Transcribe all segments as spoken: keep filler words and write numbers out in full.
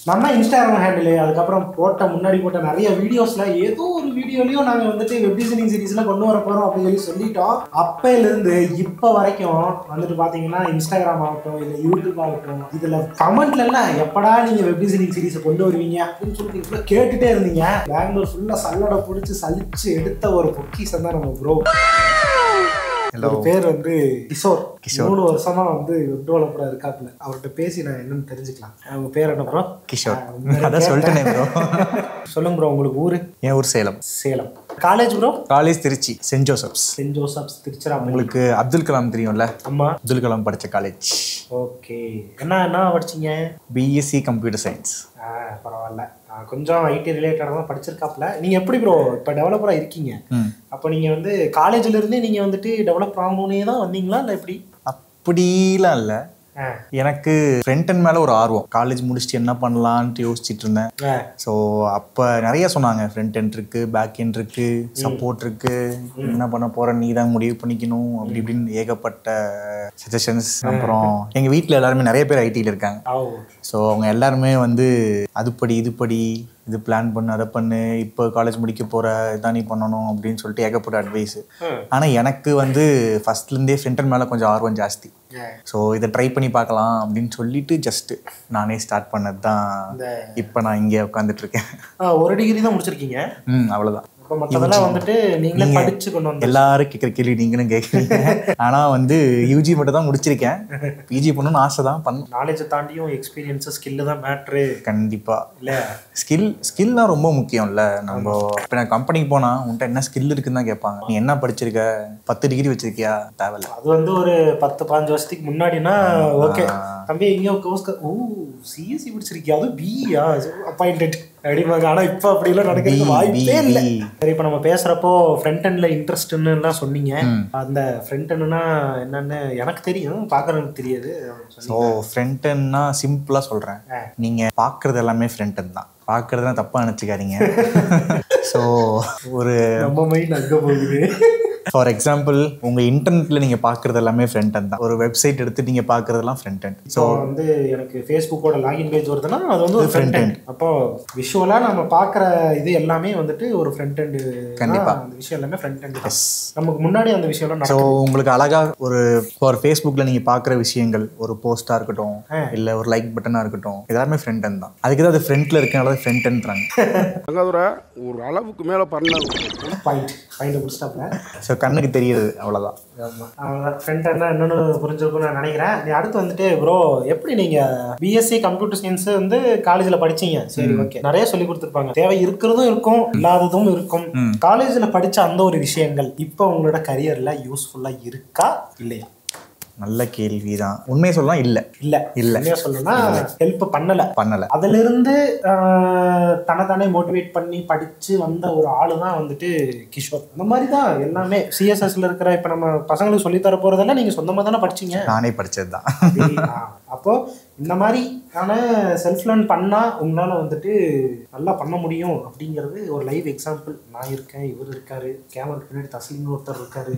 நம்ம Instagram handle அதுக்கப்புறம் போட்ட முன்னாடி போட்ட நிறைய வீடியோஸ்ல ஏதோ ஒரு வீடியோலயும் நாங்கள் வந்துட்டு வெப் டிசைனிங் சீரீஸ்லாம் கொண்டு வர போறோம் அப்படின்னு சொல்லி சொல்லிட்டோம். அப்பையிலிருந்து இப்போ வரைக்கும் வந்துட்டு பாத்தீங்கன்னா இன்ஸ்டாகிராம் ஆகட்டும் இல்லை யூடியூப் ஆகட்டும் இதுல கமெண்ட்ல எல்லாம் எப்படா நீங்க வெப் டிசைனிங் சீரீஸ் கொண்டு வருவீங்க அப்படின்னு சொல்லிட்டு கேட்டுட்டே இருந்தீங்க. பெங்களூர் ஃபுல்லா சல்லடை பிடிச்சி சலிச்சு எடுத்த ஒரு பொக்கிஷம் தான் நம்ம ப்ரோ. பேர் வந்து கிஷோர். மூணு வருஷமா வந்து வெப் டெவலப்பரா இருக்காப்புல. அவர்கிட்ட பேசி நான் என்னன்னு தெரிஞ்சுக்கலாம். அவங்க பேர் என்ன ப்ரோ? கிஷோர். அதான் சொல்லிட்டேனே ப்ரோ. சொல்லுங்க ப்ரோ, உங்களுக்கு ஊரு? என் ஊர் Salem. Salem. College bro? College Trichy, Saint Joseph's. Saint Joseph's Tiruchirappalli. உங்களுக்கு அப்துல் கலாம் தெரியும்ல? ஆமா, அப்துல் கலாம் படிச்ச காலேஜ். ஓகே. என்ன என்ன படிச்சீங்க? BSc computer science. ஆ, பரவாயில்ல. கொஞ்சம் ஐடி ரிலேட்டடாக தான் படிச்சிருக்காப்புல. நீங்கள் எப்படி ப்ரோ இப்போ டெவலப்பராக இருக்கீங்க? அப்போ நீங்கள் வந்து காலேஜில் இருந்தே நீங்கள் வந்துட்டு டெவலப்பர் ஆகணுன்னே தான் வந்தீங்களா இல்லை எப்படி? அப்படிலாம் இல்லை. எனக்கு ஃப்ரண்ட் அண்ட் மேலே ஒரு ஆர்வம். காலேஜ் முடிச்சுட்டு என்ன பண்ணலான்ட்டு யோசிச்சுட்டு இருந்தேன். ஸோ அப்போ நிறைய சொன்னாங்க, ஃப்ரண்ட் எண்ட் இருக்கு, பேக் எண்ட் இருக்கு, சப்போர்ட் இருக்கு, என்ன பண்ண போற நீ தான் முடிவு பண்ணிக்கணும் அப்படி இப்படின்னு ஏகப்பட்ட சஜஷன்ஸ். அப்புறம் எங்கள் வீட்டில் எல்லாருமே நிறைய பேர் ஐடியில் இருக்காங்க. ஸோ அவங்க எல்லாருமே வந்து அதுபடி இதுபடி இது பிளான் பண்ணு, அதை பண்ணு, இப்போ காலேஜ் முடிக்க போகிற இதான் நீ பண்ணணும் அப்படின்னு சொல்லிட்டு ஏகப்பட்ட அட்வைஸு. ஆனால் எனக்கு வந்து ஃபஸ்ட்லேருந்தே ஃப்ரண்ட் அண்ட் மேலே கொஞ்சம் ஆர்வம் ஜாஸ்தி. ஸோ இதை ட்ரை பண்ணி பார்க்கலாம் அப்படின்னு சொல்லிட்டு ஜஸ்ட்டு நானே ஸ்டார்ட் பண்ணது தான். இப்போ நான் இங்கே உட்காந்துட்டு இருக்கேன். ஒரு டிகிரி தான் முடிச்சிருக்கீங்க? ம், அவ்வளோதான். மற்றதெல்லாம் வந்துட்டு நீங்களே படிச்சு கொண்டு வந்து எல்லாரும் கேட்குற கேள்வி நீங்களும் கேட்குறீங்க. ஆனால் வந்து யூஜி மட்டும் தான் முடிச்சிருக்கேன். பிஜி பண்ணணும்னு ஆசை தான். பண்ண நாலேஜை தாண்டியும் எக்ஸ்பீரியன்ஸு ஸ்கில்லு தான் மேட்ரு. கண்டிப்பாக இல்லை, ஸ்கில் ஸ்கில்லாம் ரொம்ப முக்கியம் இல்லை. நம்ம இப்போ நான் கம்பெனிக்கு போனால் உன்ட்ட என்ன ஸ்கில் இருக்குன்னு தான் கேட்பாங்க. நீ என்ன படிச்சிருக்க, பத்து டிகிரி வச்சிருக்கியா, தேவையில்ல. அது வந்து ஒரு பத்து பாஞ்சு வருஷத்துக்கு முன்னாடினா ஓகே, தம்பி எங்கேயோ கோர்ஸ் ஓ சிஎஸ்சி படிச்சிருக்கியா, அது பிஇயா அப்பாயிண்டட் அப்படிமாங்க. ஆனால் இப்போ அப்படிலாம் நடக்கிறது வாய்ப்பே இல்லை. சரி, இப்போ நம்ம பேசுகிறப்போ ஃப்ரண்ட் எண்டில் இன்ட்ரெஸ்ட்னு எல்லாம் சொன்னீங்க. அந்த ஃப்ரண்ட் எண்டுனா என்னன்னு எனக்கு தெரியும், பார்க்குறதுக்கு தெரியாது. ஸோ ஃப்ரண்ட் எண்ட்னா சிம்பிளாக சொல்கிறேன், நீங்கள் பார்க்குறது எல்லாமே ஃப்ரண்ட் எண்ட் தான். பார்க்குறதுனா தப்பாக நினச்சிக்காதீங்க. ஸோ ஒரு நம்ம மைண்ட் அங்கே போகுது. ஃபார் எக்ஸாம்பிள், உங்கள் இன்டர்நெட்டில் நீங்கள் பார்க்குறது எல்லாமே ஃப்ரண்ட் எண்ட் தான். ஒரு வெப்சைட் எடுத்து நீங்கள் பார்க்குறதெல்லாம் ஃப்ரண்ட் எண்ட். ஸோ வந்து எனக்கு ஃபேஸ்புக்கோட லாகின் பேஜ் வருதுன்னா அது வந்து ஒரு ஃப்ரண்ட் எண்ட். அப்போ விஷுவலாக நம்ம பார்க்குற இது எல்லாமே வந்துட்டு ஒரு ஃப்ரண்ட் எண்டு. கண்டிப்பாக அந்த விஷயம் எல்லாமே ஃப்ரண்ட் எண்ட். நமக்கு முன்னாடி அந்த விஷயம்லாம். ஸோ உங்களுக்கு அழகாக ஒரு ஃபார் ஃபேஸ்புக்கில் நீங்கள் பார்க்குற விஷயங்கள், ஒரு போஸ்ட்டாக இருக்கட்டும் இல்லை ஒரு லைக் பட்டனாக இருக்கட்டும், எல்லாமே ஃப்ரண்ட் எண்ட் தான். அதுக்கு தான் அது ஃப்ரண்ட்டில் இருக்கனால ஃப்ரண்ட் எண்ட்றாங்க. ஒரு அளவுக்கு மேலே பண்ணலாம். Point point முடிச்சிட்டாப்ல. ஸோ கண்ணுக்கு தெரியுது, அவ்வளோதான். அவ்வளோதான். ஃப்ரண்ட் எண்ட்னா என்னன்னு புரிஞ்சிருக்கும்னு நான் நினைக்கிறேன். நீ அடுத்து வந்துட்டு ப்ரோ, எப்படி நீங்கள் பிஎஸ்சி கம்ப்யூட்டர் சயின்ஸ் வந்து காலேஜில் படிச்சீங்க? சரி, ஓகே, நிறைய சொல்லி கொடுத்துருப்பாங்க. தேவை இருக்கிறதும் இருக்கும், இல்லாததும் இருக்கும். காலேஜில் படித்த அந்த ஒரு விஷயங்கள் இப்போ உங்களோட கரியரில் யூஸ்ஃபுல்லாக இருக்கா இல்லையா? நல்ல கேள்விதான். உண்மையை சொல்லலாம், இல்ல இல்ல இல்ல உண்மையா சொல்லணும்னா ஹெல்ப் பண்ணல பண்ணல அதுல இருந்து தன்னை தானே மோட்டிவேட் பண்ணி படிச்சு வந்த ஒரு ஆளு தான் வந்துட்டு கிஷோர். அந்த மாதிரி தான் எல்லாமே சிஎஸ்எஸ்ல இருக்கிற இப்ப நம்ம பசங்களுக்கு சொல்லி தர போறதெல்லாம் நீங்க சொந்தமா தானே படிச்சீங்க? நானே படிச்சதுதான். அப்போ இந்த மாதிரி ஆனா செல்ஃப் லேர்ன் பண்ணா உங்களால வந்துட்டு நல்லா பண்ண முடியும் அப்படிங்கிறது ஒரு லைவ் எக்ஸாம்பிள். நான் இருக்கேன், இவர் இருக்காரு, கேமரா பின்னாடி தஸ்லீம்னு ஒருத்தர் இருக்காரு.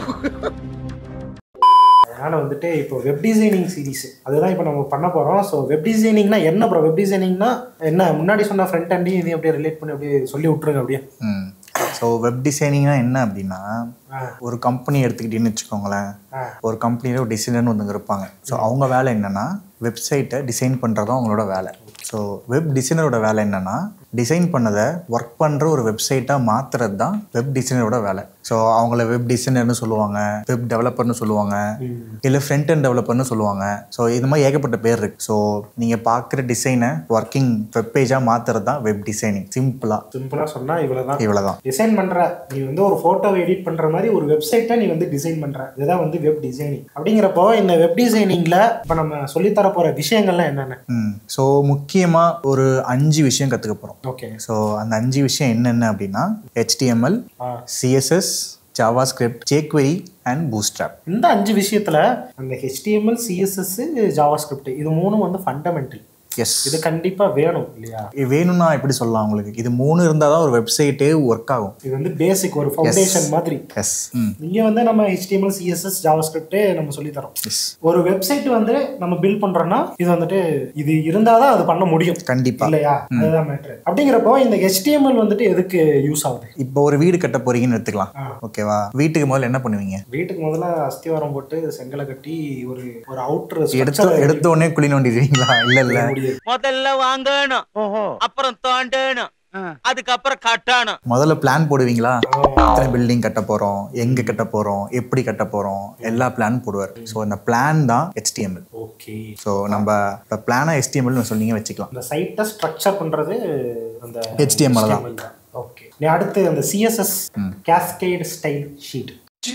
அதனால் வந்துட்டு இப்போ வெப் டிசைனிங் சீரீஸ் அதுதான் இப்போ நம்ம பண்ண போகிறோம். ஸோ வெப் டிசைனிங்னா என்ன ப்ரோ? வெப் டிசைனிங்னா என்ன? முன்னாடி சொன்ன ஃப்ரண்ட் எண்டையும் இதையும் அப்படியே ரிலேட் பண்ணி அப்படியே சொல்லி விட்ருங்க அப்படியே. ம் ஸோ வெப் டிசைனிங்னா என்ன அப்படின்னா, ஒரு கம்பெனி எடுத்துக்கிட்டீங்கன்னு வச்சுக்கோங்களேன். ஒரு கம்பெனியில் ஒரு டிசைனர்னு ஒருத்தங்க இருப்பாங்க. ஸோ அவங்க வேலை என்னென்னா வெப்சைட்டை டிசைன் பண்ணுறதும் அவங்களோட வேலை. ஸோ வெப் டிசைனரோட வேலை என்னென்னா டிசைன் பண்ணதை ஒர்க் பண்ணுற ஒரு வெப்சைட்டாக மாற்றுறது தான் வெப் டிசைனரோட வேலை. ஸோ அவங்கள வெப் டிசைனர்னு சொல்லுவாங்க, வெப் டெவலப்பர்னு சொல்லுவாங்க, இல்லை ஃப்ரண்ட் அண்ட் டெவலப்பர்னு சொல்லுவாங்க. ஸோ இது மாதிரி ஏகப்பட்ட பேர் இருக்குது. ஸோ நீங்கள் பார்க்குற டிசைனை ஒர்க்கிங் வெப் பேஜாக மாற்றுறது தான் வெப் டிசைனிங். சிம்பிளாக சிம்பிளாக சொன்னால் இவ்வளோ தான் இவ்வளோ தான் டிசைன் பண்ணுற. நீ வந்து ஒரு ஃபோட்டோவை எடிட் பண்ணுற மாதிரி ஒரு வெப்சைட்டை நீ வந்து டிசைன் பண்ணுற, இதுதான் வந்து வெப் டிசைனிங். அப்படிங்கிறப்போ இந்த வெப் டிசைனிங்கில் இப்போ நம்ம சொல்லித்தர போகிற விஷயங்கள்லாம் என்னென்ன? ம் ஸோ முக்கியமாக ஒரு அஞ்சு விஷயம் கற்றுக்க போகிறோம். ஓகே. ஸோ அந்த அஞ்சு விஷயம் என்னென்ன அப்படின்னா HTML, CSS, JavaScript, jQuery and Bootstrap. இந்த அஞ்சு விஷயத்தில் அந்த ஹெச்டிஎம்எல், சிஎஸ்எஸ், ஜாவாஸ்கிரிப்ட் இது மூணும் வந்து ஃபண்டமெண்டல். எஸ், இது கண்டிப்பா வேணும் இல்லையா? வேணும்னா எப்படி சொல்லலாம் உங்களுக்கு, இது மூணு இருந்தால் தான் ஒரு வெப்சைட்டே ஒர்க் ஆகும். இது வந்து பேசிக் ஒரு ஃபவுண்டேஷன் மாதிரி. எஸ், இங்க வந்து நம்ம H T M L C S S JavaScript நம்ம சொல்லி தரோம். ஒரு வெப்சைட் வந்து நம்ம பில்ட் பண்றோம்னா இது வந்துட்டு இது இருந்தாதான் அது பண்ண முடியும் கண்டிப்பா இல்லையா? அதுதான் மேட்டர். அப்படிங்கிறப்போ இந்த H T M L வந்துட்டு எதுக்கு யூஸ் ஆகுது? இப்போ ஒரு வீடு கட்ட போறீங்கன்னு எடுத்துக்கலாம், ஓகேவா? வீட்டுக்கு முதல்ல என்ன பண்ணுவீங்க? வீட்டுக்கு முதல்ல அஸ்திவாரம் போட்டு செங்கலை கட்டி ஒரு ஒரு அவுட்டர் எடுத்து எடுத்த உடனே குழி நோண்டிடுவீங்களா? இல்ல இல்ல, முதல்ல வாங்கணும், அப்புறம் தோண்டணும், அதுக்கப்புறம் கட்டணும். முதல்ல பிளான் போடுவீங்களா? எத்தனை பில்டிங் கட்ட போறோம், எங்க கட்ட போறோம், எப்படி கட்ட போறோம், எல்லா பிளான் போடுவார். ஸோ இந்த பிளான் தான் H T M L. Okay. So நம்ம இப்போ பிளானா H T M L சொன்னீங்க வச்சுக்கலாம். இந்த சைட்டை ஸ்ட்ரக்சர் பண்றது அந்த H T M L தான். ஓகே. நீ அடுத்து அந்த C S S cascade style sheet.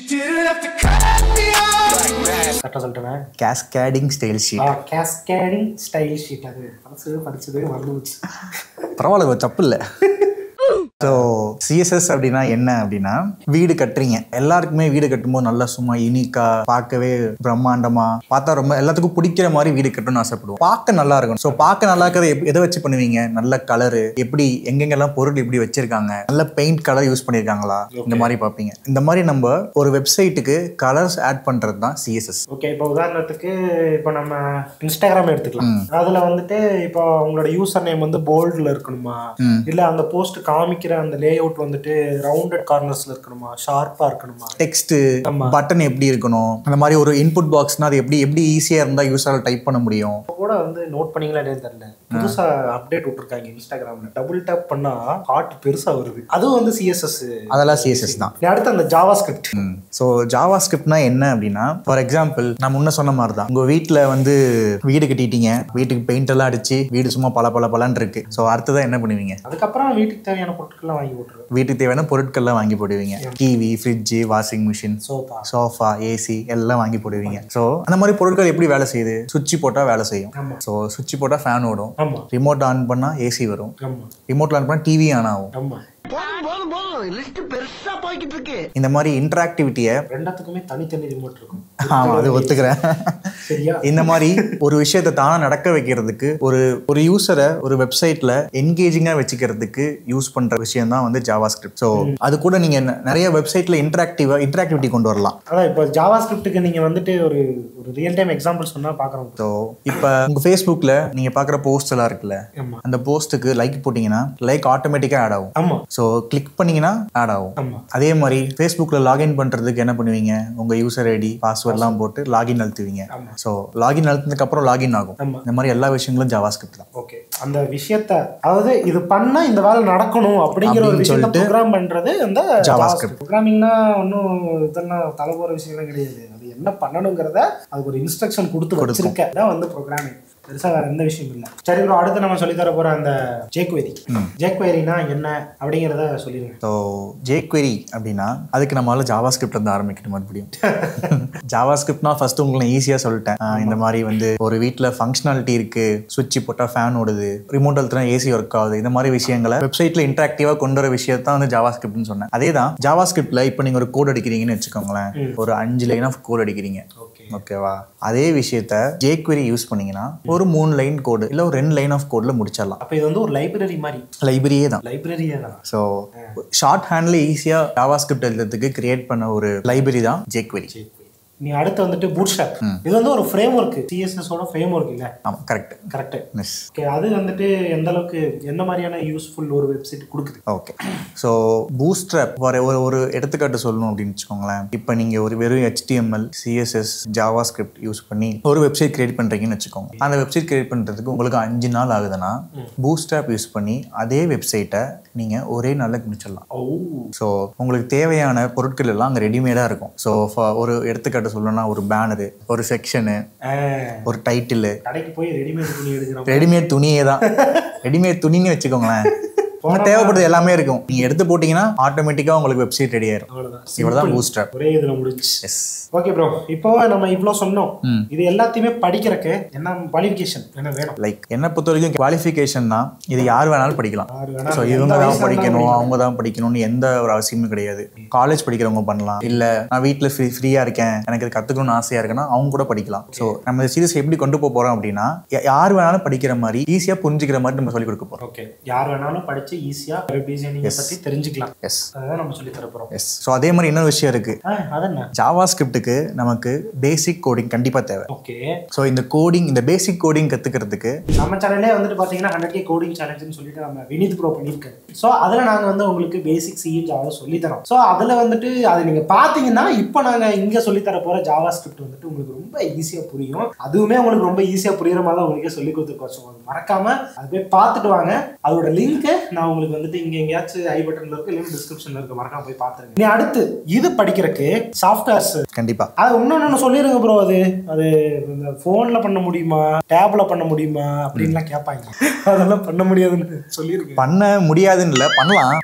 கரெக்டா சொல்லிட்டேன். Cascading style sheet. Cascading style sheet. அது படிச்சது படிச்சது மறந்து போச்சு. பரவாயில்ல, தப்பு இல்லை. ஸோ சிஎஸ்எஸ் அப்படின்னா என்ன அப்படின்னா, வீடு கட்டுறீங்க, எல்லாருக்குமே வீடு கட்டும்போது நல்லா சும்மா யூனிக்கா பார்க்கவே பிரம்மாண்டமா பார்த்தா ரொம்ப எல்லாத்துக்கும் பிடிக்கிற மாதிரி வீடு கட்டணும்னு ஆசைப்படுவோம். பார்க்க நல்லா இருக்கும். ஸோ பார்க்க நல்லா இருக்கிறத எதை வச்சு பண்ணுவீங்க? நல்ல கலரு, எப்படி எங்கெங்கெல்லாம் பொருள் எப்படி வச்சிருக்காங்க, நல்ல பெயிண்ட் கலர் யூஸ் பண்ணியிருக்காங்களா, இந்த மாதிரி பார்ப்பீங்க. இந்த மாதிரி நம்ம ஒரு வெப்சைட்டுக்கு கலர்ஸ் ஆட் பண்றது தான் சிஎஸ்எஸ். ஓகே. இப்போ உதாரணத்துக்கு இப்போ நம்ம இன்ஸ்டாகிராம் எடுத்துக்கலாம். அதுல வந்துட்டு இப்போ உங்களோட யூசர் நேம் வந்து போல்ட்ல இருக்கணுமா, இல்ல அந்த போஸ்ட் காமிக்கிற அந்த லேஅவுட் வந்துட்டு ரவுண்டட் கார்னர்ஸ்ல இருக்கணுமா, ஷார்ப்பா இருக்கணுமா, டெக்ஸ்ட் பட்டன் எப்படி இருக்கணும், அந்த மாதிரி ஒரு இன்புட் பாக்ஸ்னா அது எப்படி எப்படி ஈஸியா இருந்தா யூசரால டைப் பண்ண முடியும். கூட வந்து நோட் பண்ணீங்களா என்னன்னு தெரியல, புதுசா அப்டேட் விட்டுருக்காங்க இன்ஸ்டாகிராம்ல. டபுள் டேப் பண்ணா ஹார்ட் பெருசா வருது. அதுவும் வந்து சிஎஸ்எஸ். அதெல்லாம் சிஎஸ்எஸ் தான். அடுத்து அந்த ஜாவாஸ்கிரிப்ட். ஸோ ஜாவாஸ்கிரிப்ட்னா என்ன அப்படின்னா, ஃபார் எக்ஸாம்பிள் நான் முன்ன சொன்ன மாதிரி தான், உங்க வீட்டில் வந்து வீடு கட்டிட்டீங்க, வீட்டுக்கு பெயிண்ட் எல்லாம் அடிச்சு வீடு சும்மா பல பல பலன்னு இருக்கு. ஸோ அடுத்ததான் என்ன பண்ணுவீங்க? அதுக்கப்புறம் வீட்டுக்கு தேவையான பொருட்கள்லாம் வாங்கி போட்டுருவேன். வீட்டுக்கு தேவையான பொருட்கள்லாம் வாங்கி போடுவீங்க. TV, fridge, washing machine, sofa sofa AC எல்லாம் வாங்கி போடுவீங்க. ஸோ அந்த மாதிரி பொருட்கள் எப்படி வேலை செய்யுது? சுவிட்ச் போட்டால் வேலை செய்யும். ஸோ சுவிட்ச் போட்டால் ஃபேன் ஓடும், ரிமோட் ஆன் பண்ணால் ஏசி வரும், ரிமோட் ஆன் பண்ணால் டிவி ஆன் ஆகும். இந்த மாதிரி இன்டராக்டிவிட்டியை ரெண்டுத்துக்குமே தனித்தனி ரிமோட் இருக்கும். ஆமா, அது ஒத்துக்கிறேன். இந்த மாதிரி ஒரு விஷயத்தை தானா நடக்க வைக்கிறதுக்கு, ஒரு ஒரு யூசரை ஒரு வெப்சைட்ல என்கேஜிங்கா வச்சுக்கிறதுக்கு யூஸ் பண்ற விஷயம் தான் வந்து ஜாவாஸ்கிரிப்ட். ஸோ அது கூட நீங்க நிறைய வெப்சைட்ல இன்டராக்டிவா இன்டராக்டிவிட்டி கொண்டு வரலாம். அதான் இப்போ ஜாவாஸ்கிரிப்டுக்கு நீங்க வந்துட்டு ஒரு ஒரு ரியல் டைம் எக்ஸாம்பிள் சொன்னா பாக்குறோம். ஸோ இப்போ உங்க ஃபேஸ்புக்ல நீங்க பாக்குற போஸ்ட் எல்லாம் இருக்குல்ல, அந்த போஸ்ட்டுக்கு லைக் போட்டீங்கன்னா லைக் ஆட்டோமேட்டிக்கா ஆட் ஆகும். ஆமா. ஸோ கிளிக் பண்ணீங்கன்னா ஆட் ஆகும். அதே மாதிரி ஃபேஸ்புக்ல லாகின் பண்றதுக்கு என்ன பண்ணுவீங்க? உங்க யூசர் ஐடி பாஸ்வேர்ட்லாம் போட்டு லாகின் அழுத்துவீங்க. ஸோ லாகின் அழுத்தினதுக்கு அப்புறம் லாகின் ஆகும். இந்த மாதிரி எல்லா விஷயங்களும் ஜாவாஸ்கிரிப்ட் தான். ஓகே. அந்த விஷயத்தை, அதாவது இது பண்ணா இந்த வேலை நடக்கணும் அப்படிங்கிற ஒரு விஷயத்தை ப்ரோக்ராம் பண்றது அந்த ஜாவாஸ்கிரிப்ட். ப்ரோக்ராமிங்னா ஒன்றும் இதெல்லாம் தலை போற விஷயம்லாம் கிடையாது. அது என்ன பண்ணணுங்கிறத அதுக்கு ஒரு இன்ஸ்ட்ரக்ஷன் கொடுத்து வச்சிருக்க தான் வந்து ப்ரோக்ராமிங். பெருசா வேற எந்த விஷயம் இல்லை. சரி ப்ரோ, அடுத்து நம்ம சொல்லி தர போற அந்த ஜேக்வெரி. ஜேக்வெரினா என்ன அப்படிங்கிறத சொல்லிடுங்க. ஸோ ஜேக்வெரி அப்படின்னா அதுக்கு நம்மளால ஜாவாஸ்கிரிப்ட் வந்து ஆரம்பிக்கணும் மறுபடியும். ஜாவாஸ்கிரிப்ட்னா ஃபர்ஸ்ட் உங்களுக்கு ஈஸியா சொல்லிட்டேன். இந்த மாதிரி வந்து ஒரு வீட்டில் ஃபங்க்ஷனாலிட்டி இருக்கு, சுவிட்ச் போட்டா ஃபேன் ஓடுது, ரிமோட் அழுத்தினா ஏசி ஒர்க் ஆகுது, இந்த மாதிரி விஷயங்களை வெப்சைட்ல இன்டராக்டிவா கொண்டு வர விஷயத்தான் வந்து ஜாவாஸ்கிரிப்ட்னு சொன்னேன். அதே தான் ஜாவாஸ்கிரிப்ட்ல இப்போ நீங்க ஒரு கோட் அடிக்கிறீங்கன்னு வச்சுக்கோங்களேன், ஒரு அஞ்சு லைன் ஆஃப் கோட் அடிக்கிறீங்க, ஓகேவா? அதே விஷயத்த ஜேக்வெரி யூஸ் பண்ணீங்கன்னா ஒரு மூணு லைன் கோடு இல்ல ஒரு ரெண்டு லைன் ஆஃப் கோட்ல முடிச்சிடலாம். அப்ப இது வந்து ஒரு லைப்ரரி மாதிரி. லைப்ரரியே தான். லைப்ரரியே தான். ஸோ ஷார்ட் ஹேண்ட்ல ஈஸியா ஜாவாஸ்கிரிப்ட் எழுதுறதுக்கு கிரியேட் பண்ண ஒரு லைப்ரரி தான் ஜேக்வெரி. நீ அடுத்து வந்துட்டு பூட்ஸ்ட்ராப். இது வந்து ஒரு ஃப்ரேம் ஒர்க், சிஎஸ்எஸ் ஓட ஃப்ரேம் ஒர்க் இல்ல? ஆமா, கரெக்ட் கரெக்ட். ஓகே. அது வந்துட்டு எந்த அளவுக்கு என்ன மாதிரியான யூஸ்ஃபுல் ஒரு வெப்சைட் கொடுக்குது? ஓகே. ஸோ பூட்ஸ்ட்ராப் ஒரு ஒரு எடுத்துக்காட்டு சொல்லணும் அப்படின்னு வச்சுக்கோங்களேன். இப்போ நீங்க ஒரு வெறும் ஹெச்டிஎம்எல், சிஎஸ்எஸ், ஜாவாஸ்கிரிப்ட் யூஸ் பண்ணி ஒரு வெப்சைட் கிரியேட் பண்றீங்கன்னு வச்சுக்கோங்க. அந்த வெப்சைட் கிரியேட் பண்றதுக்கு உங்களுக்கு அஞ்சு நாள் ஆகுதுன்னா பூட்ஸ்ட்ராப் யூஸ் பண்ணி அதே வெப்சைட்டை நீங்க ஒரே நாளில் முடிச்சிடலாம். ஸோ உங்களுக்கு தேவையான பொருட்கள் எல்லாம் அங்கே ரெடிமேடா இருக்கும். ஸோ ஒரு எடுத்துக்காட்டு சொல்லணும்னா ஒரு பேனரு, ஒரு செக்ஷனு, ஒரு டைட்டில், கடைக்கு போய் ரெடிமேட் துணி எடுக்கிறோம். ரெடிமேட் துணியே தான் ரெடிமேட் துணின்னு வச்சுக்கோங்களேன். தேவைப்படுறது எல்லாமே இருக்கும். நீங்க எடுத்து போட்டீங்கன்னா ஆட்டோமேட்டிக்கா உங்களுக்கு வெப்சைட் ரெடி ஆயிரும். இவ்வளவுதான் பூஸ்ட்ராப். ஒரே இதுல முடிஞ்சு. ஓகே ப்ரோ, இப்போ நம்ம இவ்வளவு சொன்னோம். இது எல்லாத்தையுமே படிக்கிறதுக்கு என்ன குவாலிஃபிகேஷன் என்ன வேணும்? லைக் என்ன பொறுத்த வரைக்கும் குவாலிஃபிகேஷன்னா இது யார் வேணாலும் படிக்கலாம். ஸோ இவங்க தான் படிக்கணும் அவங்க தான் படிக்கணும்னு எந்த ஒரு அவசியமும் கிடையாது. காலேஜ் படிக்கிறவங்க பண்ணலாம், இல்ல நான் வீட்டுல ஃப்ரீ ஃப்ரீயா இருக்கேன் எனக்கு இது கத்துக்கணும்னு ஆசையா இருக்குன்னா அவங்க கூட படிக்கலாம். ஸோ நம்ம சீரியஸ் எப்படி கொண்டு போக போறோம் அப்படின்னா யார் வேணாலும் படிக்கிற மாதிரி ஈஸியா புரிஞ்சுக்கிற மாதிரி நம்ம சொல்லி கொடுக்க போறோம். ஓகே, யார் வேணாலும் படிச்சு ஈஸியா வெப் டிசைனிங் பத்தி தெரிஞ்சுக்கலாம். எஸ், அதான் நம்ம சொல்லி தர போறோம். எஸ். ஸோ அதே மாதிரி இன்னொரு விஷயம் இருக்கு. அதென்ன ஜாவா ஸ்கிரிப்டுக்கு நமக்கு பேசிக் கோடிங் கண்டிப்பா தேவை. ஓகே, ஸோ இந்த கோடிங் இந்த பேசிக் கோடிங் கத்துக்கிறதுக்கு நம்ம சேனல்லே வந்துட்டு பாத்தீங்கன்னா ஹண்ட்ரட் கே கோடிங் சேலஞ்சுன்னு சொல்லிட்டு நம்ம வினித் ப்ரோ பண்ணியிருக்காரு. ஸோ அதில் நாங்கள் வந்து உங்களுக்கு பேசிக் சி ஜாவா சொல்லி தரோம். ஸோ அதில் வந்துட்டு அதை நீங்கள் பார்த்தீங்கன்னா இப்போ நாங்கள் இங்கே சொல்லித்தர போகிற ஜாவா ஸ்கிரிப்ட் வந்துட்டு உங்களுக்கு ரொம்ப ஈஸியாக புரியும். அதுவுமே உங்களுக்கு ரொம்ப ஈஸியாக புரியுற மாதிரி தான் உங்களுக்கே சொல்லி கொடுத்துருக்கோம். ஸோ மறக்காம அது போய் பார்த்துட்டு வாங்க. அதோட லிங்க்கு நான் உங்களுக்கு வந்துட்டு இங்கே எங்கேயாச்சும் ஐ பட்டன்ல இருக்கு, லிங்க் டிஸ்கிரிப்ஷன்ல இருக்கு, மறக்காம போய் பார்த்துருங்க. நீ அடுத்து இது படிக்கிறதுக்கு சாஃப்ட்வேர்ஸ் கண்டிப்பா அது இன்னொன்னு சொல்லிருங்க ப்ரோ. அது அது இந்த போன்ல பண்ண முடியுமா, டேப்ல பண்ண முடியுமா அப்படின்லாம் கேட்பாங்க. அதெல்லாம் பண்ண முடியாதுன்னு சொல்லிருக்கேன். பண்ண முடியாதுன்னு இல்லை, பண்ணலாம்.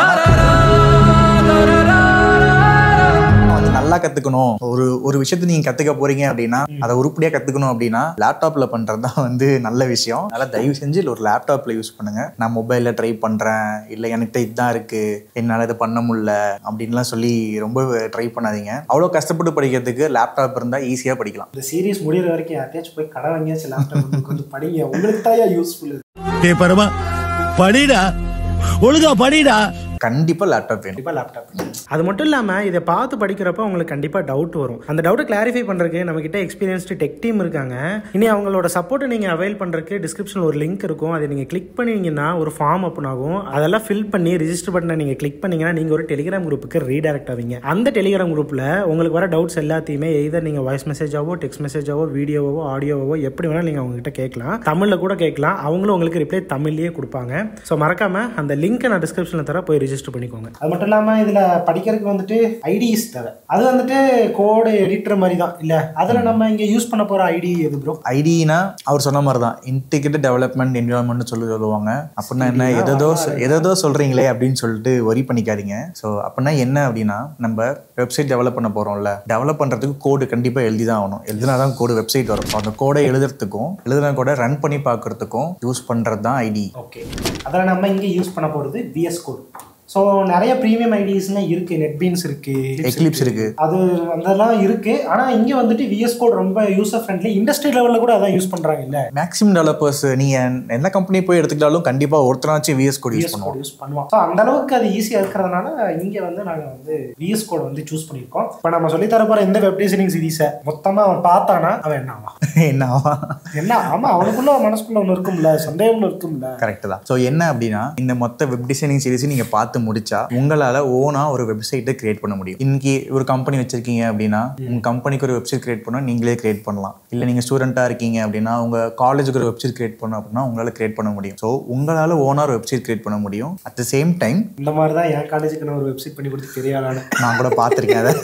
நல்லா கத்துக்கணும். ஒரு ஒரு விஷயத்தை நீங்க கத்துக்க போறீங்க அப்படின்னா அதை உருப்படியா கத்துக்கணும் அப்படின்னா லேப்டாப்ல பண்றதுதான் வந்து நல்ல விஷயம். அதனால தயவு செஞ்சு ஒரு லேப்டாப்ல யூஸ் பண்ணுங்க. நான் மொபைல்ல ட்ரை பண்றேன், இல்ல எனக்கு இதுதான் இருக்கு, என்னால இதை பண்ண முடியல அப்படின்லாம் சொல்லி ரொம்ப ட்ரை பண்ணாதீங்க. அவ்வளவு கஷ்டப்பட்டு படிக்கிறதுக்கு லேப்டாப் இருந்தா ஈஸியா படிக்கலாம். இந்த சீரிஸ் முடிகிற வரைக்கும் யார்ட்டாச்சும் போய் கடை வாங்கியாச்சு லேப்டாப் கொஞ்சம் படிங்க, உங்களுக்கு தான் யூஸ்ஃபுல். டேய் பரமா படிடா, ஒழுங்கா படிடா. கண்டிப்பா லேப்டாப் வேணும். கண்டிப்பா லேப்டாப். அது மட்டும் இல்லாம இதை பார்த்து படிக்கிறப்ப உங்களுக்கு கண்டிப்பா டவுட் வரும். அந்த டவுட்டை கிளாரிஃபை பண்றதுக்கு நம்ம கிட்ட எக்ஸ்பீரியன்ஸ்டு டெக் டீம் இருக்காங்க. இனி அவங்களோட சப்போர்ட்டை நீங்க அவைல் பண்றதுக்கு டிஸ்கிரிப்ஷன்ல ஒரு லிங்க் இருக்கும். அதை நீங்க கிளிக் பண்ணீங்கன்னா ஒரு ஃபார்ம் ஓப்பன் ஆகும். அதெல்லாம் ஃபில் பண்ணி ரிஜிஸ்டர் பட்டனை நீங்க கிளிக் பண்ணீங்கன்னா நீங்க ஒரு டெலிகிராம் குரூப்புக்கு ரீடைரக்ட் ஆவீங்க. அந்த டெலிகிராம் குரூப்ல உங்களுக்கு வர டவுட்ஸ் எல்லாத்தையுமே எய்தர் நீங்க வாய்ஸ் மெசேஜாவோ, டெக்ஸ்ட் மெசேஜாவோ, வீடியோவோ, ஆடியோவோ எப்படி வேணாலும் நீங்க அவங்க கிட்ட கேட்கலாம். தமிழ்ல கூட கேட்கலாம். அவங்களும் உங்களுக்கு ரிப்ளை தமிழ்லயே கொடுப்பாங்க. ஸோ மறக்காம அந்த லிங்க் நான் டிஸ்கிரிப்ஷன்ல தர போய் ரிஜிஸ்டர் பண்ணிக்கோங்க. அது மட்டும் இல்லாம இதுல படிக்கிறதுக்கு வந்துட்டு ஐடிஸ் தேவை. அது வந்துட்டு கோடு எடிட்டர் மாதிரி தான் இல்ல. அதுல நம்ம இங்க யூஸ் பண்ண போற ஐடி எது ப்ரோ? ஐடினா அவர் சொன்ன மாதிரி தான் இன்டிகிரேட்டட் டெவலப்மெண்ட் என்விரான்மெண்ட் சொல்லி சொல்லுவாங்க. அப்படின்னா என்ன, எதோ எதோ சொல்றீங்களே அப்படின்னு சொல்லிட்டு வரி பண்ணிக்காதீங்க. ஸோ அப்படின்னா என்ன அப்படின்னா நம்ம வெப்சைட் டெவலப் பண்ண போறோம்ல, டெவலப் பண்றதுக்கு கோடு கண்டிப்பா எழுதி தான் ஆகணும். எழுதினாதான் கோடு வெப்சைட் வரும். அந்த கோடை எழுதுறதுக்கும் எழுதுனா கூட ரன் பண்ணி பார்க்கறதுக்கும் யூஸ் பண்றது தான் ஐடி. ஓகே, அதில் நம்ம இங்கே யூஸ் பண்ண போகிறது விஎஸ் கோட். ஸோ நிறைய ப்ரீமியம் ஐடிஸ்னா இருக்கு, நெட்பீன்ஸ் இருக்கு, எக்லிப்ஸ் இருக்கு, அது அதெல்லாம் இருக்கு. ஆனா இங்க வந்துட்டு விஎஸ் கோட் ரொம்ப யூசர் ஃப்ரெண்ட்லி. இண்டஸ்ட்ரி லெவல்ல கூட அதான் யூஸ் பண்றாங்க இல்ல. மேக்ஸிமம் டெவலப்பர்ஸ் நீங்க என்ன கம்பெனி போய் எடுத்துக்கிட்டாலும் கண்டிப்பா ஒருத்தராச்சும் விஎஸ் கோட் யூஸ் பண்ணுவோம் யூஸ் பண்ணுவோம். ஸோ அந்த அளவுக்கு அது ஈஸியா இருக்கிறதுனால இங்க வந்து நாங்க வந்து விஎஸ் கோட் வந்து சூஸ் பண்ணியிருக்கோம். இப்போ நம்ம சொல்லி தர போற இந்த வெப் டிசைனிங் சீரீஸை மொத்தமா அவன் பார்த்தானா அவன் என்ன ஆவா என்ன ஆவா என்ன ஆமா அவனுக்குள்ள மனசுக்குள்ள ஒன்று இருக்கும்ல, சந்தேகம் இருக்கும்ல. கரெக்ட் தான். ஸோ என்ன அப்படின்னா இந்த மொத்த வெப் டிசைனிங் சீரீஸ் நீங்க பார்த்து முடிச்சா உங்களால ஓனா ஒரு வெப்சைட்டை கிரியேட் பண்ண முடியும். இன்னைக்கு ஒரு கம்பெனி வச்சிருக்கீங்க அப்படின்னா உங்க கம்பெனிக்கு ஒரு வெப்சைட் கிரியேட் பண்ணா நீங்களே கிரியேட் பண்ணலாம். இல்ல நீங்க ஸ்டூடெண்டா இருக்கீங்க அப்படின்னா உங்க காலேஜுக்கு ஒரு வெப்சைட் கிரியேட் பண்ணணும் அப்படின்னா உங்களால கிரியேட் பண்ண முடியும். ஸோ உங்களால ஓனா ஒரு வெப்சைட் கிரியேட் பண்ண முடியும். அட் த சேம் டைம் இந்த மாதிரி தான் என் காலேஜுக்கு நான் ஒரு வெப்சைட் பண்ணி கொடுத்து பெரிய ஆளான நான் கூட பார்த்துருக்கேன் அதை.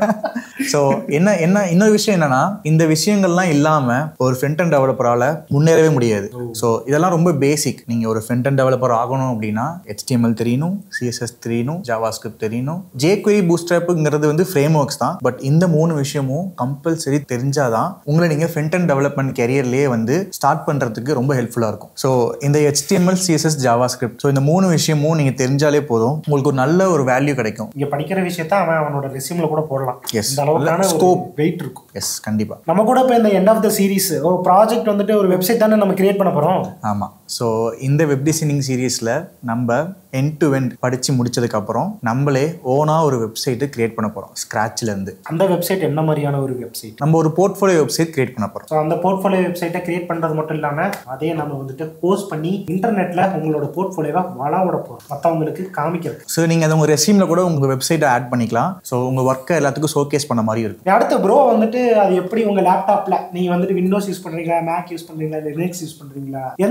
ஸோ என்ன என்ன இன்னொரு விஷயம் என்னன்னா இந்த விஷயங்கள்லாம் இல்லாம ஒரு ஃப்ரண்ட் அண்ட் டெவலப்பரால முன்னேறவே முடியாது. ஸோ இதெல்லாம் ரொம்ப பேசிக். நீங்க ஒரு ஃப்ரண்ட் அண்ட் டெவலப்பர் ஆகணும் அப்படின்னா ஹெச்டிஎம்எல் தெரியணும், சிஎஸ்எஸ் தெரியணும், ஜாவாஸ்கிரிப்ட் தெரியணும். ஜேக்வெரி பூட்ஸ்ட்ராப்ங்கிறது வந்து ஃப்ரேம் ஒர்க்ஸ் தான். பட் இந்த மூணு விஷயமும் கம்பல்சரி தெரிஞ்சாதான் உங்களை நீங்க ஃப்ரண்ட் அண்ட் டெவலப்மெண்ட் கேரியர்லயே வந்து ஸ்டார்ட் பண்றதுக்கு ரொம்ப ஹெல்ப்ஃபுல்லா இருக்கும். ஸோ இந்த ஹெச்டிஎம்எல், சிஎஸ்எஸ், ஜாவாஸ்கிரிப்ட் ஸோ இந்த மூணு விஷயமும் நீங்க தெரிஞ்சாலே போதும் உங்களுக்கு ஒரு நல்ல ஒரு வேல்யூ கிடைக்கும். இங்க படிக்கிற விஷயத்த அவன் அவனோட ரெஸ்யூம்ல கூட போடலாம். எஸ், இந்த அளவுக்கான ஸ்கோப் வெயிட் இருக்கும். எஸ், கண்டிப்பா. நம்ம கூட இப்போ இந்த எண்ட் ஆஃப் த சீரிஸ் ஒரு ப்ராஜெக்ட் வந்துட்டு ஒரு வெப்சைட் தானே நம்ம கிரியேட் பண்ண போறோம். ஆமா. ஸோ இந்த வெப் டிசைனிங் சீரீஸ்ல நம்ம எண்ட் டு எண்ட் படிச்சு முடிச்சதுக்கு அப்புறம் நம்மளே ஓனா ஒரு வெப்சைட் கிரியேட் பண்ண போறோம் ஸ்கிராச்ல இருந்து. அந்த வெப்சைட் என்ன மாதிரியான ஒரு வெப்சைட்? நம்ம ஒரு போர்ட்ஃபோலியோ வெப்சைட் கிரியேட் பண்ண போறோம். ஸோ அந்த போர்ட்ஃபோலியோ வெப்சைட்டை கிரியேட் பண்றது மட்டும் இல்லாம அதே நம்ம வந்துட்டு போஸ்ட் பண்ணி இன்டர்நெட்ல உங்களோட போர்ட்ஃபோலியோவை வளவிட போறோம், மற்றவங்களுக்கு காமிக்கிறது. ஸோ நீங்க அதை உங்க ரெஸ்யூம்ல கூட உங்க வெப்சைட்டை ஆட் பண்ணிக்கலாம். ஸோ உங்க ஒர்க்கை எல்லாத்துக்கும் ஷோகேஸ் பண்ண மாதிரி இருக்கும். அடுத்து ப்ரோ வந்துட்டு அது எப்படி உங்க லேப்டாப்ல நீங்க வந்துட்டு விண்டோஸ் யூஸ் பண்றீங்களா, மேக் யூஸ் பண்றீங்களா, லினக்ஸ் யூஸ் பண்றீங்களா, எந்த பிளாட்ஃபார்ம்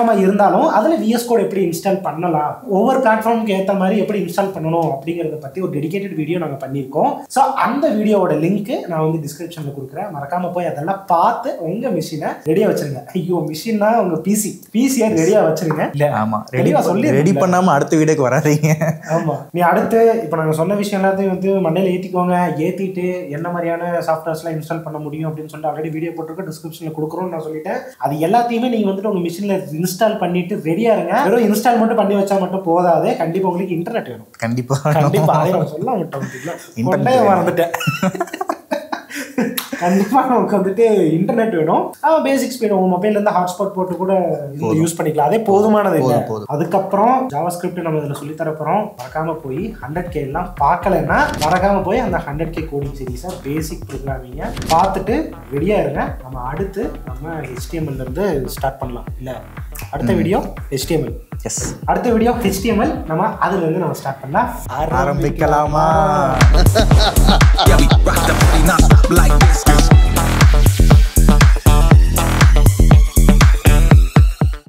பிளாட்ஃபார்மா இருந்தாலும் அதுல விஎஸ் கோட் எப்படி இன்ஸ்டால் பண்ணலாம், ஒவ்வொரு பிளாட்ஃபார்முக்கு ஏற்ற மாதிரி எப்படி இன்ஸ்டால் பண்ணணும் அப்படிங்கறத பத்தி ஒரு டெடிகேட்டட் வீடியோ நாங்க பண்ணியிருக்கோம். ஸோ அந்த வீடியோவோட லிங்க் நான் வந்து டிஸ்கிரிப்ஷன்ல கொடுக்குறேன். மறக்காம போய் அதெல்லாம் பார்த்து உங்க மிஷினை ரெடியா வச்சிருங்க. ஐயோ மிஷின்னா உங்க பிசி பிசியை ரெடியா வச்சிருங்க. இல்ல ஆமா ரெடி சொல்லி ரெடி பண்ணாம அடுத்த வீடியோக்கு வராதீங்க. ஆமா நீ அடுத்து இப்போ நாங்க சொன்ன விஷயம் எல்லாத்தையும் வந்து மண்டையில ஏத்திக்கோங்க. ஏத்திட்டு என்ன மாதிரியான சாஃப்ட்வேர்ஸ்லாம் இன்ஸ்டால் பண்ண முடியும் அப்படின்னு சொல்லிட்டு ஆல்ரெடி வீடியோ போட்டுருக்க டிஸ்கிரிப்ஷன்ல கொடுக்குறோம்னு நான் சொல்லிட்டேன். அது எல்லாத்தையுமே நீங்க வந்துட்டு உங்க மிஷின்ல இன்ஸ்டால் பண்ணிட்டு ரெடியா இருங்க. வெறும் இன்ஸ்டால் மட்டும் பண்ணி வச்சா மட்டும் போதாது, கண்டிப்பா உங்களுக்கு இன்டர்நெட் வேணும். கண்டிப்பா கண்டிப்பா அதை நான் சொல்ல மாட்டோம், மறந்துட்டேன். கண்டிப்பா நமக்கு வந்துட்டு இன்டர்நெட் வேணும். பேசிக் ஸ்பீட் உங்க மொபைல்ல இருந்து ஹாட்ஸ்பாட் போட்டு கூட யூஸ் பண்ணிக்கலாம், அதே போதுமானது இல்லை. அதுக்கப்புறம் ஜாவாஸ்கிரிப்ட் நம்ம இதுல சொல்லி தரப்போறோம். மறக்காம போய் ஹண்ட்ரட் கே எல்லாம் பார்க்கலன்னா மறக்காம போய் அந்த ஹண்ட்ரட் கே கோடிங் சீரீஸா பேசிக் ப்ரோக்ராமிங்க பார்த்துட்டு ரெடியா இருங்க. நம்ம அடுத்து நம்ம ஹெச்டிஎம்எல் இருந்து ஸ்டார்ட் பண்ணலாம். இல்ல அடுத்த வீடியோ ஹெச்டிஎம்எல். எஸ் அடுத்த வீடியோ ஹெச்டிஎம்எல். நம்ம அதுல இருந்து நம்ம ஸ்டார்ட் பண்ணலாம் ஆரம்பிக்கலாமா?